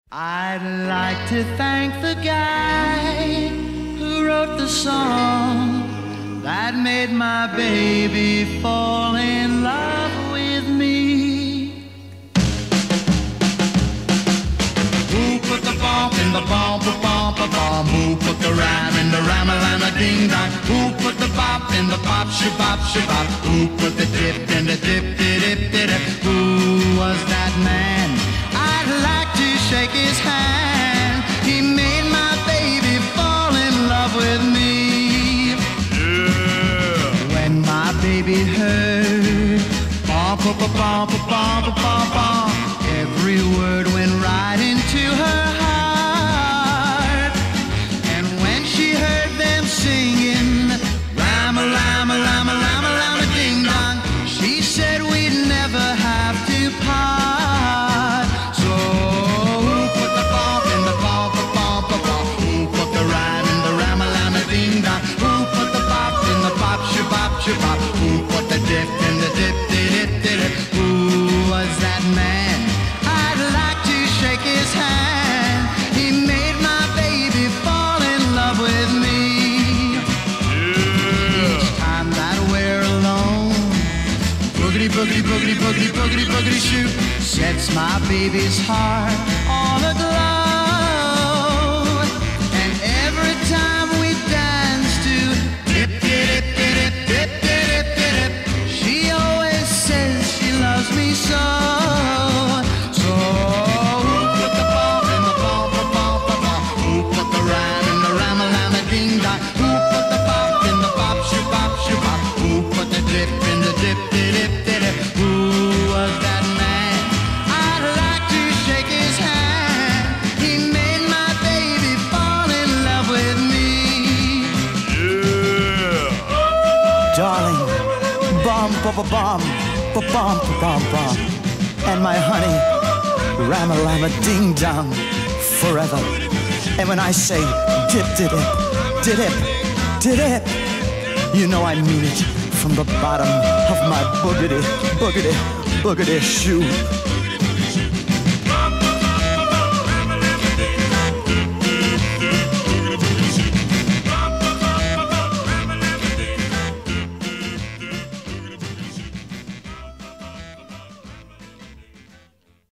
I'd like to thank the guy who wrote the song that made my baby fall in love with me. Who put the bump in the bump, bump? Who put the rhyme in the rhyme-a-lama ding-dong? Who put the bop in the pop, shabop, shabop? Who put the dip in the dip-dip-dip-dip? Who was that man? I'd like to shake his hand. He made my baby fall in love with me. Yeah. When my baby heard bump, bump, bump, bump, bump, every word went right into her heart. And when she heard them singing rama, lama, lama, lama, lama, ding dong, she said we'd never have to part. So who put the bump in the bump, bump, bump? Who put the rhyme in the rama, lama, ding dong? Who put the bop in the pop, shabop, shabop? Who put the dip in the dip, dip, dip? Who was that man? I'd like to shake his hand. He made my baby fall in love with me. Yeah. Each time that we're alone, boogity, boogity, boogity, boogity, boogity, boogity, shoot, sets my baby's heart on aglow. And every time we dance to dip, dip, dip, dip, dip, dip, dip, she always says she loves me so. So who put the bump in the bump, bump, bump? Who put the rhyme in the rama-lama ding-dong? Who put the bop in the bop, shabop, shabop? Who put the dip in the dip, dip, dip? Who was that man? I'd like to shake his hand. He made my baby fall in love with me. Yeah. Darling, bum, bum, bum, bum, bum, bum, and my honey, rama-lama ding-dong, forever. And when I say dip-dip, dip-dip, dip-dip, you know I mean it from the bottom of my boogity, boogity, boogity shoe.